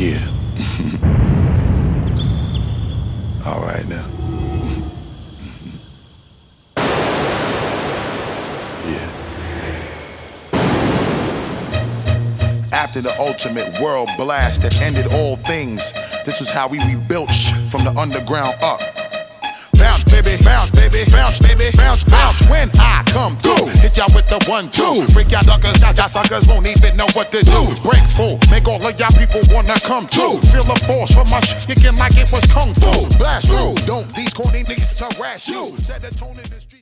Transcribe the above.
Yeah. All right now. Yeah. After the ultimate world blast that ended all things, this was how we rebuilt from the underground up. Bounce, baby, bounce, baby, bounce, baby, bounce, bounce. When I come through, hit y'all with the 1-2. Freak y'all suckers, now y'all suckers won't even know what to do. Break full, make all of y'all people wanna come through. Feel the force for my kicking like it was kung fu. Blast through, don't these corny niggas harass you. Set the tone in the street.